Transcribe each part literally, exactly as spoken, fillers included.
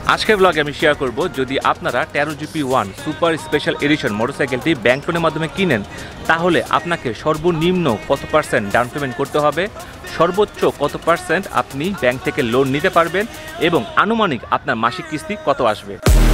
আজকের ব্লগে আমি শেয়ার করব যদি আপনারা Taro GP one super special edition মোটরসাইকেলটি ব্যাংক লোনের মাধ্যমে কিনেন তাহলে আপনাকে সর্বনিম্ন কত পার্সেন্ট ডাউন পেমেন্ট করতে হবে, সর্বোচ্চ কত পার্সেন্ট আপনি ব্যাংক থেকে লোন নিতে পারবেন এবং আনুমানিক আপনার মাসিক কিস্তি কত আসবে।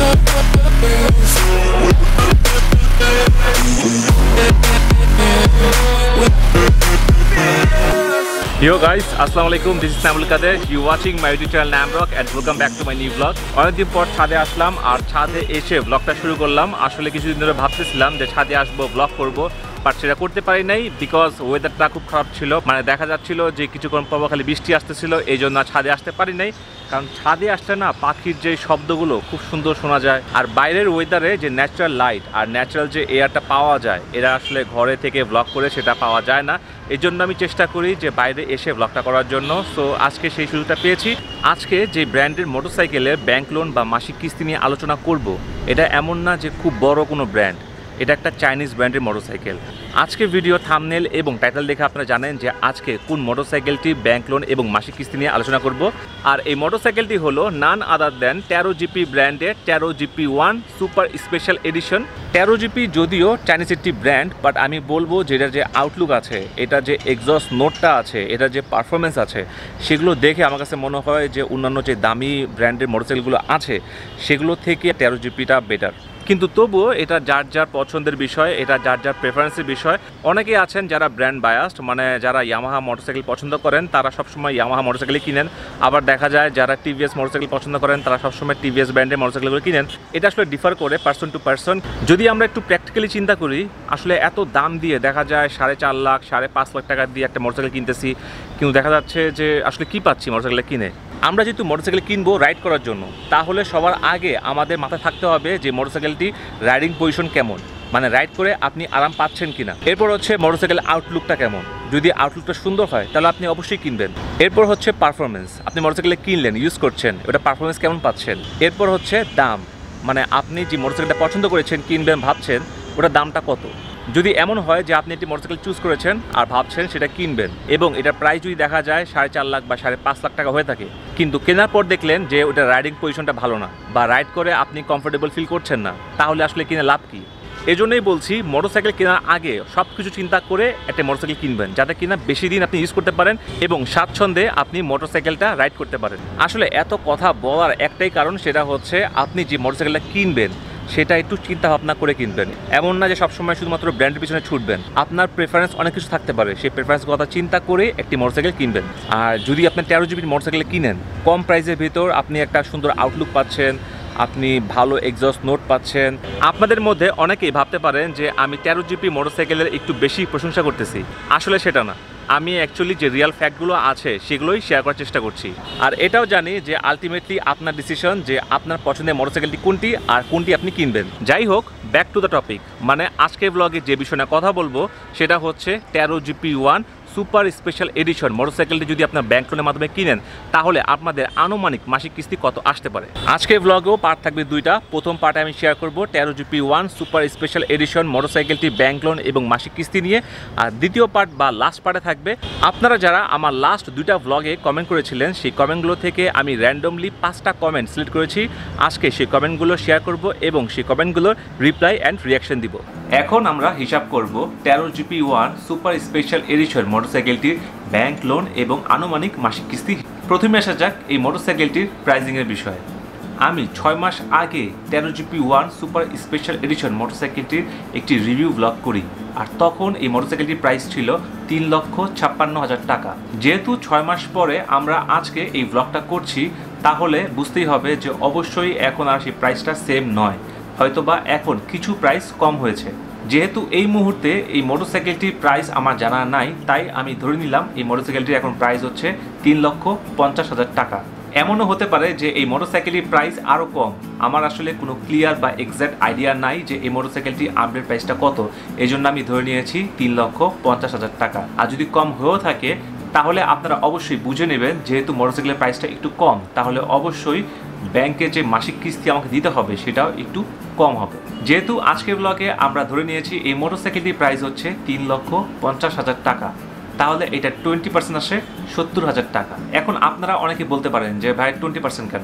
Yo guys, assalamu alaikum. This is Namul Kader. You watching my YouTube channel Namrock and welcome back to my new vlog. অনেকদিন পর ছাদে আসলাম আর ছাদে এসে ব্লগটা শুরু করলাম। আসলে কিছুদিন ধরে ভাবতেছিলাম যে ছাদে আসবো, ব্লগ করব, বাট সেটা করতে পারি নাই বিকজ ওয়েদারটা খুব খারাপ ছিল। মানে দেখা যাচ্ছিল যে কিছুক্ষণ পর খালি বৃষ্টি আসতেছিল, এই জন্য ছাদে আসতে পারি নাই। কারণ ছাদে আসলে না পাখির যে শব্দগুলো খুব সুন্দর শোনা যায়, আর বাইরের ওয়েদারে যে ন্যাচারাল লাইট আর ন্যাচারাল যে এয়ারটা পাওয়া যায় এরা আসলে ঘরে থেকে ব্লগ করে সেটা পাওয়া যায় না। এই জন্য আমি চেষ্টা করি যে বাইরে এসে ব্লগটা করার জন্য। সো আজকে সেই সুযোগটা পেয়েছি। আজকে যে ব্র্যান্ডের মোটরসাইকেলের ব্যাংক লোন বা মাসিক কিস্তি নিয়ে আলোচনা করব, এটা এমন না যে খুব বড় কোনো ব্র্যান্ড, এটা একটা চাইনিজ ব্র্যান্ডের মোটরসাইকেল। আজকে ভিডিও থাম্বনেল এবং টাইটেল দেখে আপনারা জানেন যে আজকে কোন মোটরসাইকেলটি ব্যাংক লোন এবং মাসিক কিস্তি নিয়ে আলোচনা করব। আর এই মোটরসাইকেলটি হলো নান আদার দেন তেরো জিপি ব্র্যান্ডের Taro GP one super special edition. Taro GP যদিও চাইনিজ একটি ব্র্যান্ড, বাট আমি বলবো যে এটার যে আউটলুক আছে, এটা যে এক্সস্ট নোটটা আছে, এটা যে পারফরমেন্স আছে, সেগুলো দেখে আমার কাছে মনে হয় যে অন্যান্য যে দামি ব্র্যান্ডের মোটরসাইকেলগুলো আছে সেগুলো থেকে তেরো জিপিটা বেটার। কিন্তু তবুও এটা যার যার পছন্দের বিষয়, এটা যার যার প্রেফারেন্সের বিষয়। অনেকেই আছেন যারা ব্র্যান্ড বায়াসড, মানে যারা ইয়ামাহা মোটরসাইকেল পছন্দ করেন তারা সবসময় ইয়ামাহা মোটরসাইকেলই কিনেন। আবার দেখা যায় যারা টিভিএস মোটরসাইকেল পছন্দ করেন তারা সবসময় টিভিএস ব্র্যান্ডের মোটরসাইকেলগুলো কিনেন। এটা আসলে ডিফার করে পার্সন টু পার্সন। যদি আমরা একটু প্র্যাকটিক্যালি চিন্তা করি, আসলে এত দাম দিয়ে দেখা যায় সাড়ে চার লাখ সাড়ে পাঁচ লাখ টাকা দিয়ে একটা মোটরসাইকেল কিনতেছি, কিন্তু দেখা যাচ্ছে যে আসলে কী পাচ্ছি মোটরসাইকেল কিনে। আমরা যেহেতু মোটরসাইকেল কিনবো রাইড করার জন্য, তাহলে সবার আগে আমাদের মাথায় থাকতে হবে যে মোটরসাইকেলটি রাইডিং পজিশন কেমন, মানে রাইড করে আপনি আরাম পাচ্ছেন কিনা। এরপর হচ্ছে মোটরসাইকেল আউটলুকটা কেমন, যদি আউটলুকটা সুন্দর হয় তাহলে আপনি অবশ্যই কিনবেন। এরপর হচ্ছে পারফরমেন্স, আপনি মোটরসাইকেলে কিনলেন, ইউজ করছেন, ওটা পারফরমেন্স কেমন পাচ্ছেন। এরপর হচ্ছে দাম, মানে আপনি যে মোটরসাইকেলটা পছন্দ করেছেন কিনবেন ভাবছেন, ওটার দামটা কত। যদি এমন হয় যে আপনি একটি মোটরসাইকেল চুজ করেছেন আর ভাবছেন সেটা কিনবেন এবং এটার প্রাইস যদি দেখা যায় সাড়ে চার লাখ বা সাড়ে পাঁচ লাখ টাকা হয়ে থাকে, কিন্তু কেনার পর দেখলেন যে ওটা রাইডিং পজিশনটা ভালো না বা রাইড করে আপনি কমফোর্টেবল ফিল করছেন না, তাহলে আসলে কিনে লাভ কি। এই জন্যই বলছি মোটরসাইকেল কেনার আগে সব কিছু চিন্তা করে একটা মোটরসাইকেল কিনবেন, যাতে কিনা বেশি দিন আপনি ইউজ করতে পারেন এবং স্বাচ্ছন্দ্যে আপনি মোটরসাইকেলটা রাইড করতে পারেন। আসলে এত কথা বলার একটাই কারণ, সেটা হচ্ছে আপনি যে মোটরসাইকেলটা কিনবেন সেটা একটু চিন্তা ভাবনা করে কিনবেন। এমন না যে সবসময় শুধুমাত্র ব্র্যান্ডের পিছনে ছুটবেন। আপনার প্রেফারেন্স অনেক কিছু থাকতে পারে, সেই প্রেফারেন্স কথা চিন্তা করে একটি মোটরসাইকেল কিনবেন। আর যদি আপনি তেরো জিবির মোটরসাইকেল কিনেন, কম প্রাইসের ভিতর আপনি একটা সুন্দর আউটলুক পাচ্ছেন, আপনি ভালো এক্সস্ট নোট পাচ্ছেন। আপনাদের মধ্যে অনেকেই ভাবতে পারেন যে আমি তেরো জিবি মোটরসাইকেলের একটু বেশি প্রশংসা করতেছি, আসলে সেটা না। আমি অ্যাকচুয়ালি যে রিয়াল ফ্যাক্টগুলো আছে সেগুলোই শেয়ার করার চেষ্টা করছি। আর এটাও জানি যে আলটিমেটলি আপনার ডিসিশন যে আপনার পছন্দের মোটরসাইকেলটি কোনটি আর কোনটি আপনি কিনবেন। যাই হোক, ব্যাক টু দ্য টপিক, মানে আজকের ব্লগে যে বিষয় নিয়ে কথা বলবো সেটা হচ্ছে Taro GP one super special edition মোটরসাইকেলটি যদি আপনার ব্যাংক লোনের মাধ্যমে কিনেন তাহলে আপনাদের আনুমানিক মাসিক কিস্তি কত আসতে পারে। আজকের ব্লগেও পার্ট থাকবে দুইটা। প্রথম পার্টে আমি শেয়ার করব Taro GP one super special edition মোটরসাইকেলটি ব্যাংক লোন এবং মাসিক কিস্তি নিয়ে, আর দ্বিতীয় পার্ট বা লাস্ট পার্টে থাকবে আপনারা যারা আমার লাস্ট দুইটা ব্লগে কমেন্ট করেছিলেন সেই কমেন্টগুলো থেকে আমি র্যান্ডমলি পাঁচটা কমেন্ট সিলেক্ট করেছি। আজকে সেই কমেন্টগুলো শেয়ার করব এবং সেই কমেন্টগুলোর রিপ্লাই অ্যান্ড রিয়াকশন দিব। এখন আমরা হিসাব করব Taro GP one super special edition মোটরসাইকেলটির ব্যাংক লোন এবং আনুমানিক মাসিক কিস্তি। প্রথমে আসা যাক এই মোটরসাইকেলটির প্রাইসিংয়ের বিষয়ে। আমি ছয় মাস আগে Taro GP one super special edition মোটরসাইকেলটির একটি রিভিউ ব্লগ করি, আর তখন এই মোটরসাইকেলটির প্রাইস ছিল তিন লক্ষ ছাপ্পান্ন হাজার টাকা। যেহেতু ছয় মাস পরে আমরা আজকে এই ব্লগটা করছি, তাহলে বুঝতেই হবে যে অবশ্যই এখন আর সেই প্রাইসটা সেম নয়, হয়তোবা এখন কিছু প্রাইস কম হয়েছে। যেহেতু এই মুহূর্তে এই মোটরসাইকেলটির প্রাইস আমার জানা নাই, তাই আমি ধরে নিলাম এই মোটরসাইকেলটির এখন প্রাইস হচ্ছে তিন লক্ষ পঞ্চাশ হাজার টাকা। এমনও হতে পারে যে এই মোটরসাইকেলটির প্রাইস আরও কম। আমার আসলে কোনো ক্লিয়ার বা এক্স্যাক্ট আইডিয়া নাই যে এই মোটরসাইকেলটি আপডেট প্রাইসটা কত, এই জন্য আমি ধরে নিয়েছি তিন লক্ষ পঞ্চাশ হাজার টাকা। আর যদি কম হয়েও থাকে তাহলে আপনারা অবশ্যই বুঝে নেবেন, যেহেতু মোটরসাইকেলের প্রাইসটা একটু কম, তাহলে অবশ্যই ব্যাংকে যে মাসিক কিস্তি আমাকে দিতে হবে সেটাও একটু কম হবে। যেহেতু আজকের ব্লগে আমরা ধরে নিয়েছি এই মোটরসাইকেলটির প্রাইস হচ্ছে তিন লক্ষ পঞ্চাশ হাজার টাকা, তাহলে এটা টোয়েন্টি পার্সেন্ট আসে সত্তর হাজার টাকা। এখন আপনারা অনেকে বলতে পারেন যে ভাই টোয়েন্টি পার্সেন্ট কেন,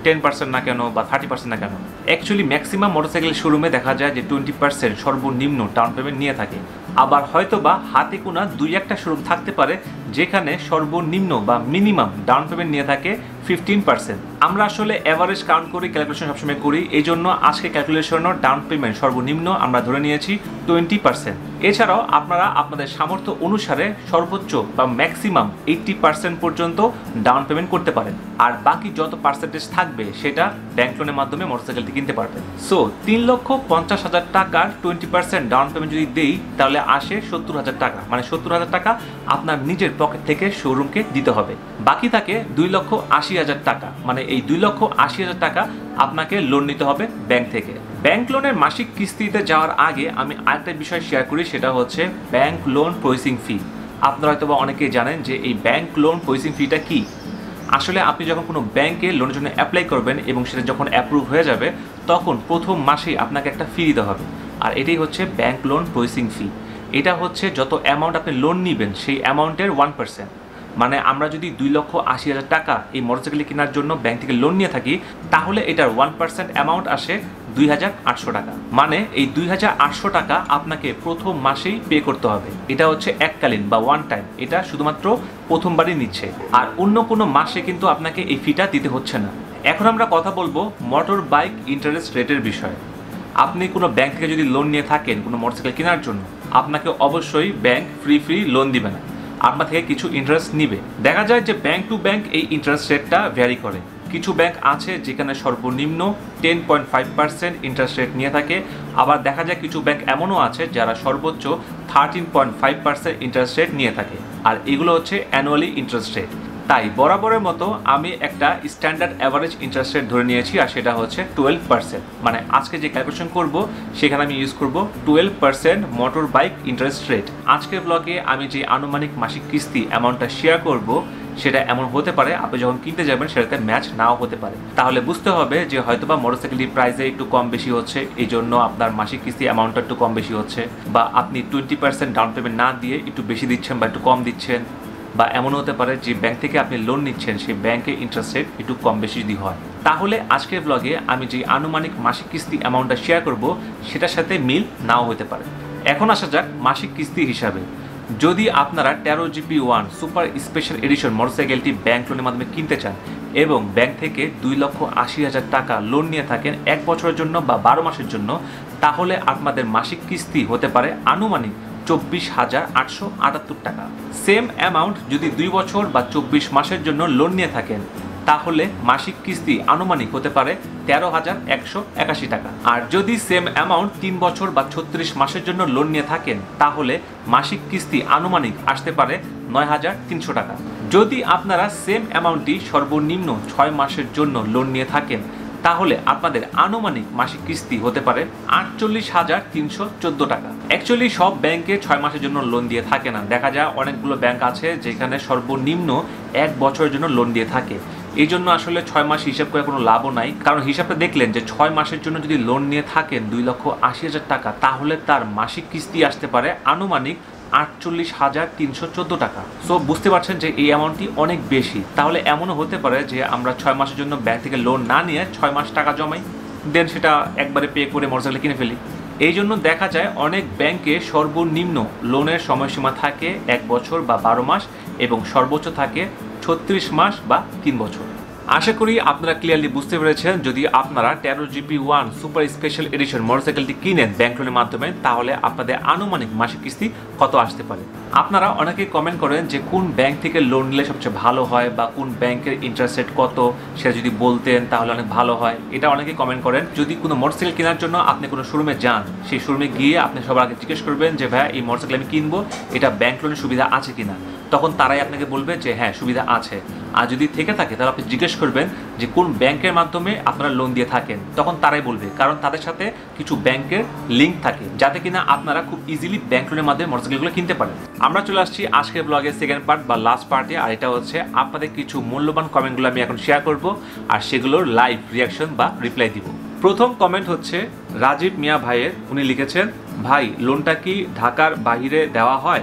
টেন পার্সেন্ট না কেন বা থার্টি পার্সেন্ট না কেন? অ্যাকচুয়ালি ম্যাক্সিমাম মোটরসাইকেল শোরুমে দেখা যায় যে টোয়েন্টি পার্সেন্ট সর্বনিম্ন ডাউন পেমেন্ট নিয়ে থাকে। আবার হয়তো বা হাতে গোনা দুই একটা শোরুম থাকতে পারে যেখানে সর্বনিম্ন বা মিনিমাম ডাউন পেমেন্ট নিয়ে থাকে ফিফটিন পার্সেন্ট। আমরা আসলে অ্যাভারেজ কাউন্ট করি, ক্যালকুলেশন সবসময় করি, এই জন্য আজকে ক্যালকুলেশনও ডাউন পেমেন্ট সর্বনিম্ন আমরা ধরে নিয়েছি টোয়েন্টি পার্সেন্ট। এছাড়াও আপনারা আপনাদের সামর্থ্য অনুসারে সর্বোচ্চ বা ম্যাক্সিমাম এইট্টি পার্সেন্ট পর্যন্ত ডাউন পেমেন্ট করতে পারেন, আর বাকি যত পার্সেন্টেজ থাকবে সেটা ব্যাংক লোনের মাধ্যমে মোটরসাইকেলটি কিনতে পারবেন। সো তিন লক্ষ পঞ্চাশ হাজার টাকার টোয়েন্টি পার্সেন্ট ডাউন পেমেন্ট যদি দেই তাহলে আসে সত্তর হাজার টাকা, মানে সত্তর হাজার টাকা আপনার নিজের পকেট থেকে শোরুমকে দিতে হবে। বাকি থাকে দুই লক্ষ আশি হাজার টাকা, মানে এই দুই লক্ষ আশি হাজার টাকা আপনাকে লোন নিতে হবে ব্যাংক থেকে। ব্যাংক লোনের মাসিক কিস্তিতে যাওয়ার আগে আমি আরেকটা বিষয় শেয়ার করি, সেটা হচ্ছে ব্যাংক লোন প্রসেসিং ফি। আপনারা হয়তো বা অনেকেই জানেন যে এই ব্যাংক লোন প্রসেসিং ফিটা কি। আসলে আপনি যখন কোনো ব্যাংকে লোনের জন্য অ্যাপ্লাই করবেন এবং সেটা যখন অ্যাপ্রুভ হয়ে যাবে তখন প্রথম মাসেই আপনাকে একটা ফি দিতে হবে, আর এটাই হচ্ছে ব্যাংক লোন প্রসেসিং ফি। এটা হচ্ছে যত অ্যামাউন্ট আপনি লোন নেবেন সেই অ্যামাউন্টের ওয়ান পার্সেন্ট। মানে আমরা যদি দুই লক্ষ আশি হাজার টাকা এই মোটরসাইকেল কেনার জন্য ব্যাংক থেকে লোন নিয়ে থাকি তাহলে এটার ওয়ান পার্সেন্ট অ্যামাউন্ট আসে দুই হাজার আটশো টাকা। মানে এই দুই হাজার আটশো টাকা আপনাকে প্রথম মাসেই পে করতে হবে। এটা হচ্ছে এককালীন বা ওয়ান টাইম, এটা শুধুমাত্র প্রথমবারই নিচ্ছে, আর অন্য কোনো মাসে কিন্তু আপনাকে এই ফিটা দিতে হচ্ছে না। এখন আমরা কথা বলবো মোটর বাইক ইন্টারেস্ট রেটের বিষয়ে। আপনি কোনো ব্যাংক থেকে যদি লোন নিয়ে থাকেন কোনো মোটরসাইকেল কেনার জন্য, আপনাকে অবশ্যই ব্যাংক ফ্রি ফ্রি লোন দিবে না, আপনার থেকে কিছু ইন্টারেস্ট নিবে। দেখা যায় যে ব্যাংক টু ব্যাংক এই ইন্টারেস্ট রেটটা ভ্যারি করে। কিছু ব্যাংক আছে যেখানে সর্বনিম্ন ten point five percent interest rate নিয়ে থাকে, আবার দেখা যায় কিছু ব্যাংক এমনও আছে যারা সর্বোচ্চ thirteen point five percent interest rate নিয়ে থাকে, আর এগুলো হচ্ছে অ্যানুয়ালি ইন্টারেস্ট রেট। তাই বরাবরের মতো আমি একটা স্ট্যান্ডার্ড অ্যাভারেজ ইন্টারেস্ট রেট ধরে নিয়েছি, আর সেটা হচ্ছে টুয়েলভ পার্সেন্ট। মানে আজকে যে ক্যালকুলেশন করব সেখানে আমি ইউজ করব twelve percent motor bike interest rate. আজকের ব্লগে আমি যে আনুমানিক মাসিক কিস্তি অ্যামাউন্টটা শেয়ার করব সেটা এমন হতে পারে আপনি যখন কিনতে যাবেন সেটাতে ম্যাচ নাও হতে পারে। তাহলে বুঝতে হবে যে হয়তোবা মোটরসাইকেলটির প্রাইসে একটু কম বেশি হচ্ছে, এই জন্য আপনার মাসিক কিস্তি অ্যামাউন্টটা একটু কম বেশি হচ্ছে, বা আপনি টোয়েন্টি পার্সেন্ট ডাউন পেমেন্ট না দিয়ে একটু বেশি দিচ্ছেন বা একটু কম দিচ্ছেন, বা এমন হতে পারে যে ব্যাংক থেকে আপনি লোন নিচ্ছেন সেই ব্যাংকে ইন্টারেস্ট রেট একটু কম বেশি যদি হয়। তাহলে আজকের ব্লগে আমি যে আনুমানিক মাসিক কিস্তি অ্যামাউন্টটা শেয়ার করব সেটার সাথে মিল নাও হতে পারে। এখন আসা যাক মাসিক কিস্তি হিসাবে। যদি আপনারা Taro GP one super special edition মোটরসাইকেলটি ব্যাংক লোনের মাধ্যমে কিনতে চান এবং ব্যাংক থেকে দুই লক্ষ আশি হাজার টাকা লোন নিয়ে থাকেন এক বছরের জন্য বা বারো মাসের জন্য, তাহলে আপনাদের মাসিক কিস্তি হতে পারে আনুমানিক চব্বিশ হাজার আটশো আটাত্তর টাকা। সেম অ্যামাউন্ট যদি দুই বছর বা চব্বিশ মাসের জন্য লোন নিয়ে থাকেন তাহলে মাসিক কিস্তি আনুমানিক হতে পারে তেরো হাজার একশো একাশি টাকা। আর যদি সেম অ্যামাউন্ট তিন বছর বা ছত্রিশ মাসের জন্য লোন নিয়ে থাকেন তাহলে মাসিক কিস্তি আনুমানিক আসতে পারে নয় হাজার তিনশো টাকা। যদি আপনারা সেম অ্যামাউন্টটি সর্বনিম্ন ছয় মাসের জন্য লোন নিয়ে থাকেন তাহলে আপনাদের আনুমানিক মাসিক কিস্তি হতে পারে আটচল্লিশ হাজার তিনশো চোদ্দ টাকা। অ্যাকচুয়ালি সব ব্যাংকে ছয় মাসের জন্য লোন দিয়ে থাকে না, দেখা যায় অনেকগুলো ব্যাংক আছে যেখানে সর্বনিম্ন এক বছরের জন্য লোন দিয়ে থাকে। এই জন্য আসলে ছয় মাস হিসাব করে কোনো লাভও নাই, কারণ হিসাবটা দেখলেন যে ছয় মাসের জন্য যদি লোন নিয়ে থাকেন দুই লক্ষ আশি হাজার টাকা তাহলে তার মাসিক কিস্তি আসতে পারে আনুমানিক আটচল্লিশ হাজার তিনশো চোদ্দ টাকা। সো বুঝতে পারছেন যে এই অ্যামাউন্টটি অনেক বেশি। তাহলে এমনও হতে পারে যে আমরা ছয় মাসের জন্য ব্যাংক থেকে লোন না নিয়ে ছয় মাস টাকা জমাই, দেন সেটা একবারে পে করে মোটরসাইকেল কিনে ফেলি। এই জন্য দেখা যায় অনেক ব্যাংকে সর্বনিম্ন লোনের সময়সীমা থাকে এক বছর বা বারো মাস এবং সর্বোচ্চ থাকে ছত্রিশ মাস বা তিন বছর। আশা করি আপনারা ক্লিয়ারলি বুঝতে পেরেছেন। যদি আপনারা Taro GP one super special edition মোটরসাইকেলটি কিনেন ব্যাংক লোনের মাধ্যমে তাহলে আপনাদের আনুমানিক মাসিক কিস্তি কত আসতে পারে। আপনারা অনেকেই কমেন্ট করেন যে কোন ব্যাংক থেকে লোন নিলে সবচেয়ে ভালো হয় বা কোন ব্যাংকের ইন্টারেস্ট রেট কত সেটা যদি বলতেন তাহলে অনেক ভালো হয়, এটা অনেকেই কমেন্ট করেন। যদি কোনো মোটরসাইকেল কেনার জন্য আপনি কোনো শোরুমে যান সেই শোরুমে গিয়ে আপনি সবার আগে জিজ্ঞেস করবেন যে ভাইয়া এই মোটরসাইকেল আমি কিনবো, এটা ব্যাংক লোনের সুবিধা আছে কিনা, তখন তারাই আপনাকে বলবে যে হ্যাঁ সুবিধা আছে। আর যদি থেকে থাকে তাহলে আপনি জিজ্ঞেস করবেন যে কোন ব্যাংকের মাধ্যমে আপনারা লোন দিয়ে থাকেন, তখন তারাই বলবে, কারণ তাদের সাথে কিছু ব্যাংকের লিঙ্ক থাকে যাতে কিনা আপনারা খুব ইজিলি ব্যাংক লোনের মাধ্যমে মোটরসাইকেলগুলো কিনতে পারেন। আমরা চলে আসছি আজকের ব্লগের সেকেন্ড পার্ট বা লাস্ট পার্টে, আর এটা হচ্ছে আপনাদের কিছু মূল্যবান কমেন্টগুলো আমি এখন শেয়ার করব আর সেগুলোর লাইভ রিয়াকশন বা রিপ্লাই দিব। প্রথম কমেন্ট হচ্ছে রাজীব মিয়া ভাইয়ের, উনি লিখেছেন ভাই লোনটা কি ঢাকার বাহিরে দেওয়া হয়?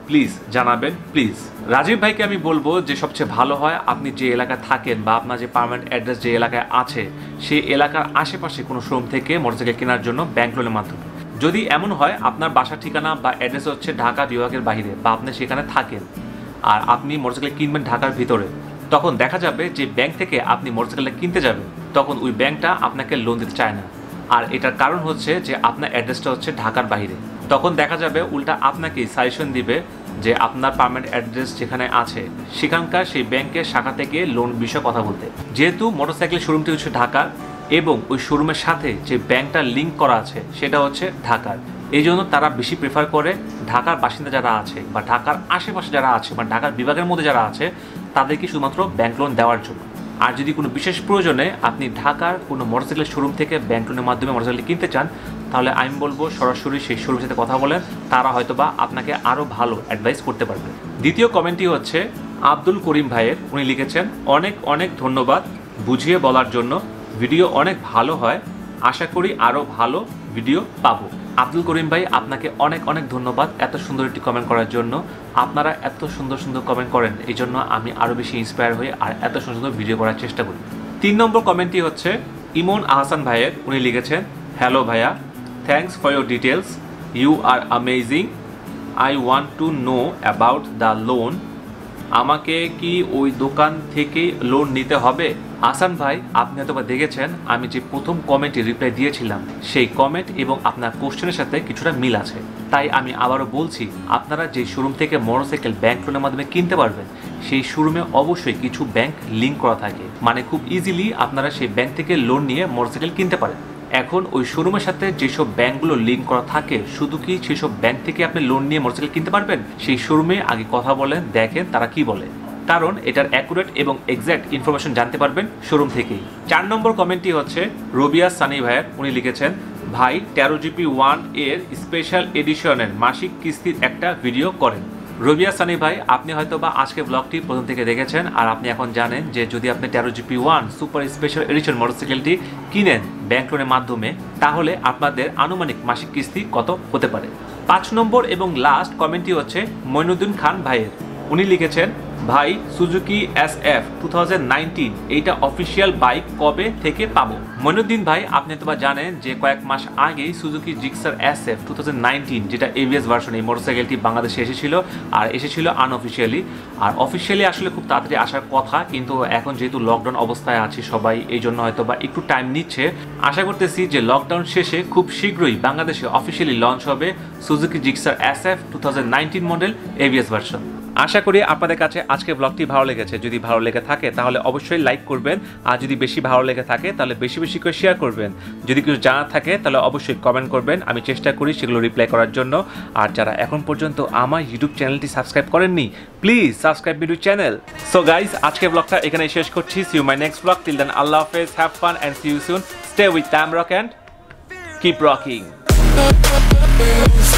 প্লিজ জানাবেন প্লিজ। রাজীব ভাইকে আমি বলবো যে সবচেয়ে ভালো হয় আপনি যে এলাকায় থাকেন বা আপনার যে পার্মানেন্ট অ্যাড্রেস যে এলাকায় আছে সেই এলাকার আশেপাশে কোনো শোরুম থেকে মোটরসাইকেল কেনার জন্য ব্যাংক লোনের মাধ্যমে। যদি এমন হয় আপনার বাসার ঠিকানা বা অ্যাড্রেস হচ্ছে ঢাকা বিভাগের বাইরে বা আপনি সেখানে থাকেন আর আপনি মোটরসাইকেল কিনবেন ঢাকার ভিতরে, তখন দেখা যাবে যে ব্যাংক থেকে আপনি মোটরসাইকেলটা কিনতে যাবেন তখন ওই ব্যাংকটা আপনাকে লোন দিতে চায় না। আর এটার কারণ হচ্ছে যে আপনার অ্যাড্রেসটা হচ্ছে ঢাকার বাইরে। তখন দেখা যাবে উল্টা আপনাকেই সাজেশন দিবে যে আপনার পার্মানেন্ট অ্যাড্রেস যেখানে আছে সেখানকার সেই ব্যাংকের শাখা থেকে লোন বিষয়ে কথা বলতে। যেহেতু মোটরসাইকেল শোরুমটি হচ্ছে ঢাকার এবং ওই শোরুমের সাথে যে ব্যাংকটা লিঙ্ক করা আছে সেটা হচ্ছে ঢাকার, এই জন্য তারা বেশি প্রেফার করে ঢাকার বাসিন্দা যারা আছে বা ঢাকার আশেপাশে যারা আছে বা ঢাকার বিভাগের মধ্যে যারা আছে তাদেরকে শুধুমাত্র ব্যাংক লোন দেওয়ার জন্য। আর যদি কোনো বিশেষ প্রয়োজনে আপনি ঢাকার কোনো মোটরসাইকেল শোরুম থেকে ব্যাংক লোনের মাধ্যমে মোটরসাইকেল কিনতে চান তাহলে আমি বলবো সরাসরি সেই শোরুমের সাথে কথা বলেন, তারা হয়তোবা আপনাকে আরও ভালো অ্যাডভাইস করতে পারবে। দ্বিতীয় কমেন্টটি হচ্ছে আব্দুল করিম ভাইয়ের, উনি লিখেছেন অনেক অনেক ধন্যবাদ বুঝিয়ে বলার জন্য, ভিডিও অনেক ভালো হয়, আশা করি আরও ভালো ভিডিও পাবো। আব্দুল করিম ভাই আপনাকে অনেক অনেক ধন্যবাদ এত সুন্দর একটি কমেন্ট করার জন্য। আপনারা এত সুন্দর সুন্দর কমেন্ট করেন এই জন্য আমি আরও বেশি ইন্সপায়ার হই আর এত সুন্দর সুন্দর ভিডিও করার চেষ্টা করি। তিন নম্বর কমেন্টটি হচ্ছে ইমন আহসান ভাইয়ের, উনি লিখেছেন হ্যালো ভাইয়া, thanks for your details, you are amazing, I want to know about the loan, আমাকে কি ওই দোকান থেকে লোন নিতে হবে? আহসান ভাই আপনি হয়তো বা দেখেছেন আমি যে প্রথম কমেন্টে রিপ্লাই দিয়েছিলাম সেই কমেন্ট এবং আপনার কোশ্চেনের সাথে কিছুটা মিল আছে, তাই আমি আবারও বলছি আপনারা যে শোরুম থেকে মোটরসাইকেল ব্যাংক লোনের মাধ্যমে কিনতে পারবেন সেই শোরুমে অবশ্যই কিছু ব্যাংক লিঙ্ক করা থাকে, মানে খুব ইজিলি আপনারা সেই ব্যাংক থেকে লোন নিয়ে মোটরসাইকেল কিনতে পারেন। এখন ওই শোরুমের সাথে যেসব ব্যাংকগুলো লিঙ্ক করা থাকে শুধু কি সেসব ব্যাংক থেকে আপনি লোন নিয়ে মোটরসাইকেল কিনতে পারবেন? সেই শোরুমে আগে কথা বলেন, দেখেন তারা কি বলে, কারণ এটার অ্যাকুরেট এবং এক্স্যাক্ট ইনফরমেশন জানতে পারবেন শোরুম থেকেই। চার নম্বর কমেন্টটি হচ্ছে রবিয়া সানি ভাইয়ের, উনি লিখেছেন ভাই তেরো জিপি ওয়ান এর স্পেশাল এডিশনের মাসিক কিস্তির একটা ভিডিও করেন। রবিয়া সানি ভাই আপনি হয়তো বা আজকে ব্লগটি প্রথম থেকে দেখেছেন আর আপনি এখন জানেন যে যদি আপনি তেরো GP one super special edition মোটরসাইকেলটি কিনেন ব্যাংক লোনের মাধ্যমে তাহলে আপনাদের আনুমানিক মাসিক কিস্তি কত হতে পারে। পাঁচ নম্বর এবং লাস্ট কমেন্টটি হচ্ছে মইনুদ্দিন খান ভাইয়ের, উনি লিখেছেন ভাই Suzuki S F two thousand nineteen এইটা অফিসিয়াল বাইক কবে থেকে পাবো? মইনুদ্দিন ভাই আপনি তো বা জানেন যে কয়েক মাস আগেই Suzuki Gixxer S F two thousand nineteen যেটা এভিএস ভার্সন এই মোটরসাইকেলটি বাংলাদেশে এসেছিল আর এসেছিল আনঅফিসিয়ালি, আর অফিসিয়ালি আসলে খুব তাড়াতাড়ি আসার কথা কিন্তু এখন যেহেতু লকডাউন অবস্থায় আছে সবাই এই জন্য হয়তো বা একটু টাইম নিচ্ছে। আশা করতেছি যে লকডাউন শেষে খুব শীঘ্রই বাংলাদেশে অফিসিয়ালি লঞ্চ হবে Suzuki Gixxer S F two thousand nineteen model ABS version. আশা করি আপনাদের কাছে আজকের ব্লগটি ভালো লেগেছে, যদি ভালো লেগে থাকে তাহলে অবশ্যই লাইক করবেন আর যদি বেশি ভালো লেগে থাকে তাহলে বেশি বেশি করে শেয়ার করবেন। যদি কিছু জানার থাকে তাহলে অবশ্যই কমেন্ট করবেন, আমি চেষ্টা করি সেগুলো রিপ্লাই করার জন্য। আর যারা এখন পর্যন্ত আমার ইউটিউব চ্যানেলটি সাবস্ক্রাইব করেননি please subscribe YouTube channel. So guys আজকের ব্লগটা এখানে শেষ করছি। See you my next blog, till then আল্লাহ হাফেজ, have fun and see you soon, stay with Namrock and keep rocking.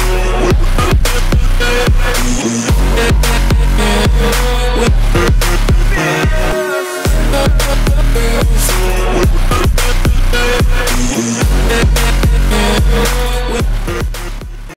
We'll be right back.